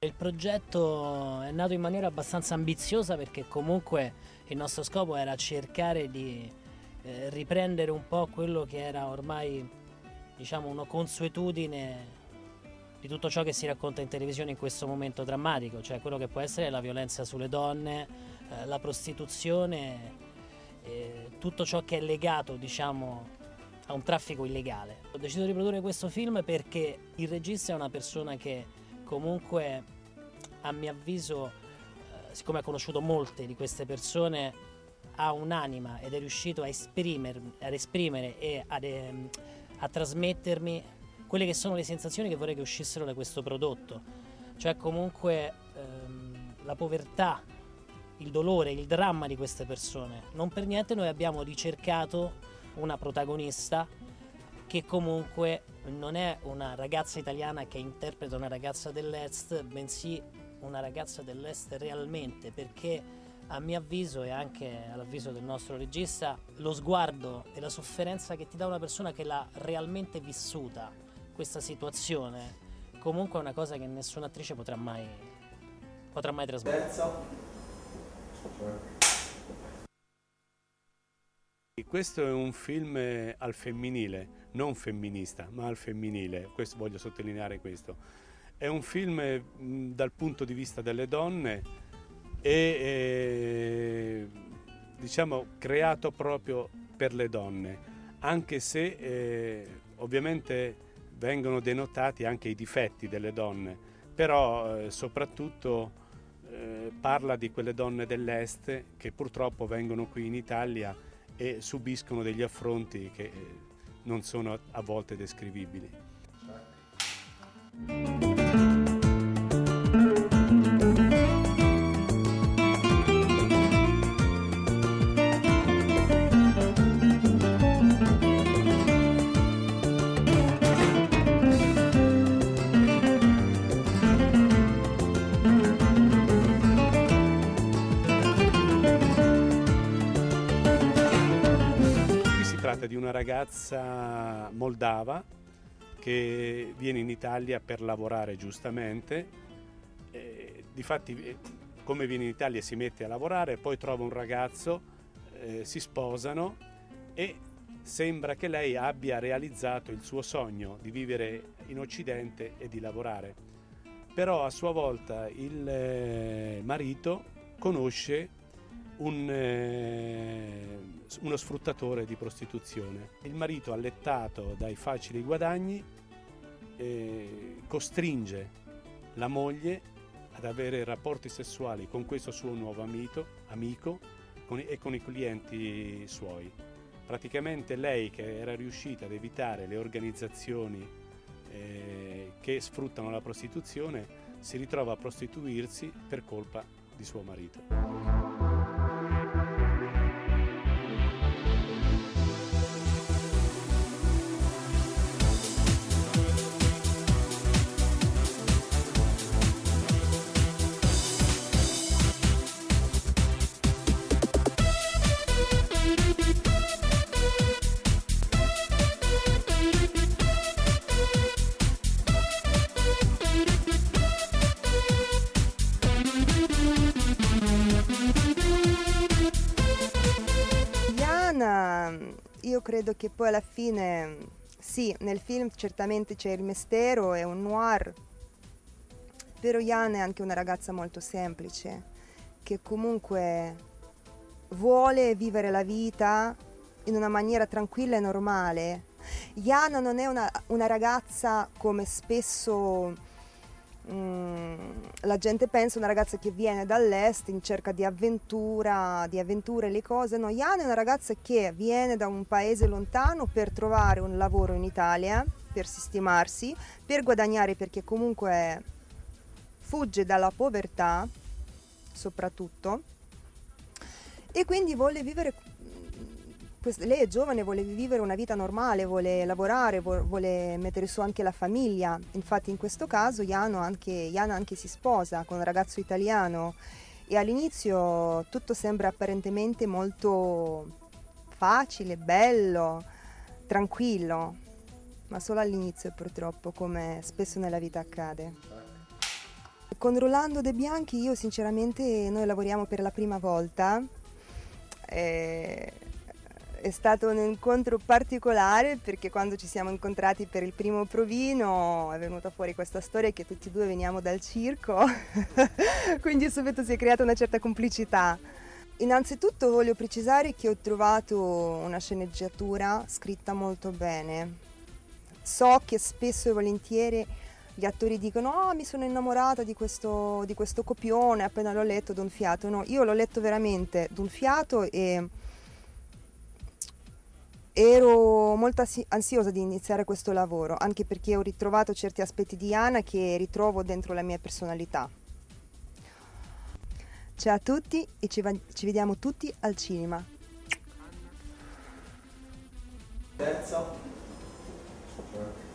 il progetto è nato in maniera abbastanza ambiziosa perché comunque il nostro scopo era cercare di riprendere un po' quello che era ormai, diciamo, una consuetudine di tutto ciò che si racconta in televisione in questo momento drammatico, cioè quello che può essere la violenza sulle donne, la prostituzione, tutto ciò che è legato, diciamo, a un traffico illegale. Ho deciso di produrre questo film perché il regista è una persona che comunque, a mio avviso, siccome ha conosciuto molte di queste persone, ha un'anima ed è riuscito a esprimere e a trasmettermi quelle che sono le sensazioni che vorrei che uscissero da questo prodotto, cioè comunque la povertà, il dolore, il dramma di queste persone. Non per niente noi abbiamo ricercato una protagonista che comunque non è una ragazza italiana che interpreta una ragazza dell'Est, bensì una ragazza dell'Est realmente, perché a mio avviso e anche all'avviso del nostro regista, lo sguardo e la sofferenza che ti dà una persona che l'ha realmente vissuta questa situazione, comunque è una cosa che nessuna attrice potrà mai trasmettere. Questo è un film al femminile, non femminista, ma al femminile, questo voglio sottolineare questo. È un film dal punto di vista delle donne e diciamo creato proprio per le donne, anche se ovviamente vengono denotati anche i difetti delle donne, però soprattutto parla di quelle donne dell'Est che purtroppo vengono qui in Italia e subiscono degli affronti che non sono a volte descrivibili. Si tratta di una ragazza moldava che viene in Italia per lavorare giustamente, difatti come viene in Italia si mette a lavorare, poi trova un ragazzo, si sposano e sembra che lei abbia realizzato il suo sogno di vivere in Occidente e di lavorare. Però a sua volta il marito conosce uno sfruttatore di prostituzione. Il marito, allettato dai facili guadagni, costringe la moglie ad avere rapporti sessuali con questo suo nuovo amico e con i clienti suoi. Praticamente lei, che era riuscita ad evitare le organizzazioni che sfruttano la prostituzione, si ritrova a prostituirsi per colpa di suo marito. Io credo che poi alla fine, sì, nel film certamente c'è il mistero, è un noir, però Jana è anche una ragazza molto semplice, che comunque vuole vivere la vita in una maniera tranquilla e normale. Jana non è una ragazza come spesso la gente pensa, una ragazza che viene dall'est in cerca di avventure, le cose. No, Jana è una ragazza che viene da un paese lontano per trovare un lavoro in Italia, per sistemarsi, per guadagnare, perché comunque fugge dalla povertà soprattutto, e quindi vuole vivere. Lei è giovane, vuole vivere una vita normale, vuole lavorare, vuole mettere su anche la famiglia. Infatti in questo caso Jana anche si sposa con un ragazzo italiano e all'inizio tutto sembra apparentemente molto facile, bello, tranquillo, ma solo all'inizio purtroppo, come spesso nella vita accade. con Rolando De Bianchi io sinceramente noi lavoriamo per la prima volta. È stato un incontro particolare perché quando ci siamo incontrati per il primo provino è venuta fuori questa storia che tutti e due veniamo dal circo, quindi subito si è creata una certa complicità. Innanzitutto voglio precisare che ho trovato una sceneggiatura scritta molto bene. So che spesso e volentieri gli attori dicono «Oh, mi sono innamorata di questo copione, appena l'ho letto d'un fiato». No, io l'ho letto veramente d'un fiato e ero molto ansiosa di iniziare questo lavoro, anche perché ho ritrovato certi aspetti di Anna che ritrovo dentro la mia personalità. Ciao a tutti e ci vediamo tutti al cinema. Terzo.